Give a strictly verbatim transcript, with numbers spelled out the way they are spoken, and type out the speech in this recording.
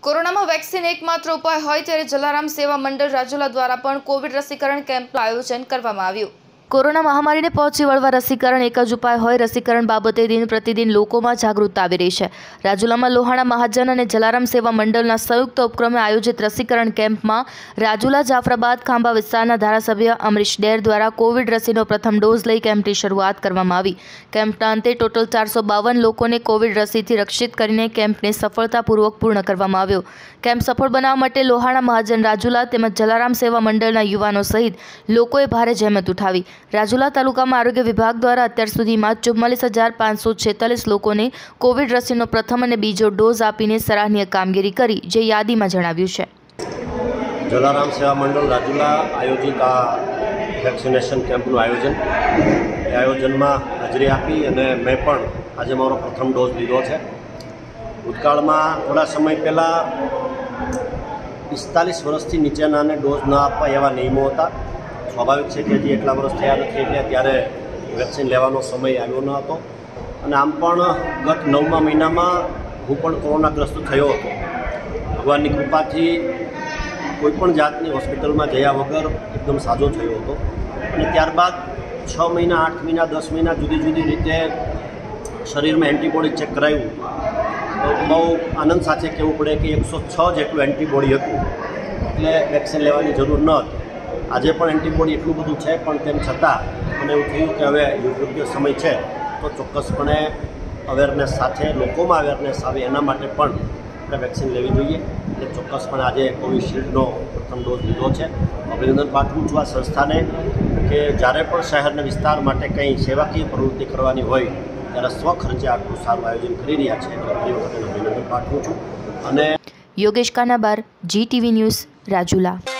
કોરોનામાં વેક્સિન એકમાત્ર ઉપાય હોય ત્યારે જલારામ સેવા મંડળ રાજુલા દ્વારા પણ કોવિડ રસીકરણ કેમ્પનું આયોજન કરવામાં આવ્યું। કોરોના મહામારીને પહોંચી વળવા રસીકરણ એક જ ઉપાય હોય। રસીકરણ બાબતે દિન પ્રતિદિન લોકોમાં જાગૃતતા આવી રહી છે। રાજુલામાં લોહાણા મહાજન અને જલારામ સેવા મંડળના સંયુક્ત ઉપક્રમે આયોજિત રસીકરણ કેમ્પમાં રાજુલા જાફરાબાદ ખાંભા વિસ્તારના ધારાસભ્ય અમરીશ ડેર દ્વારા કોવિડ રસીનો પ્રથમ ડોઝ લઈ કેમ્પની શરૂઆત કરવામાં આવી। કેમ્પના અંતે ટોટલ ચારસો બાવન લોકોને કોવિડ રસીથી રક્ષિત કરીને કેમ્પને સફળતાપૂર્વક પૂર્ણ કરવામાં આવ્યો। કેમ્પ સફળ બનાવવા માટે લોહાણા મહાજન રાજુલા તેમજ જલારામ સેવા મંડળના યુવાનો સહિત લોકોએ ભારે જહેમત ઉઠાવી। રાજુલા તાલુકામાં આરોગ્ય વિભાગ દ્વારા અત્યાર સુધીમાં ચુમ્માલીસ હજાર પાંચસો છેતાલીસ લોકોને કોવિડ રસીનો પ્રથમ અને બીજો ડોઝ આપીને સરાહનીય કામગીરી કરી, જે યાદીમાં જણાવ્યું છે। જલારામ સેવા મંડળ રાજુલા આયોજિત આ વેક્સિનેશન કેમ્પનું આયોજન એ આયોજનમાં હાજરી આપી અને મેં પણ આજે મારો પ્રથમ ડોઝ લીધો છે। ભૂતકાળમાં થોડા સમય પહેલાં પિસ્તાલીસ વર્ષથી નીચેનાને ડોઝ ન આપવા એવા નિયમો હતા। સ્વાભાવિક છે કે હજી એટલા વર્ષ થયા નથી એટલે ત્યારે વેક્સિન લેવાનો સમય આવ્યો ન હતો અને આમ પણ ગત નવમા મહિનામાં હું પણ કોરોનાગ્રસ્ત થયો હતો। ભગવાનની કૃપાથી કોઈપણ જાતની હોસ્પિટલમાં જયા વગર એકદમ સાજો થયો હતો અને ત્યારબાદ છ મહિના આઠ મહિના દસ મહિના જુદી જુદી રીતે શરીરમાં એન્ટીબોડી ચેક કરાવ્યું તો બહુ આનંદ સાથે કહેવું પડે કે એકસો છ જેટલું એન્ટીબોડી હતું એટલે વેક્સિન લેવાની જરૂર ન હતી। આજે પણ એન્ટીબોડી એટલું બધું છે પણ તેમ છતાં મને એવું થયું કે હવે યોગ્ય સમય છે તો ચોક્કસપણે અવેરનેસ સાથે લોકોમાં અવેરનેસ આવે એના માટે પણ આપણે વેક્સિન લેવી જોઈએ। એટલે ચોક્કસપણે આજે કોવિશિલ્ડનો પ્રથમ ડોઝ લીધો છે। અભિનંદન પાઠવું છું આ સંસ્થાને કે જ્યારે પણ શહેરના વિસ્તાર માટે કંઈ સેવાકીય પ્રવૃત્તિ કરવાની હોય ત્યારે સ્વખર્ચે આટલું સારું આયોજન કરી રહ્યા છે એટલે ફરી વખત અભિનંદન પાઠવું છું। અને Yogesh Kanabar, G TV news, Rajula.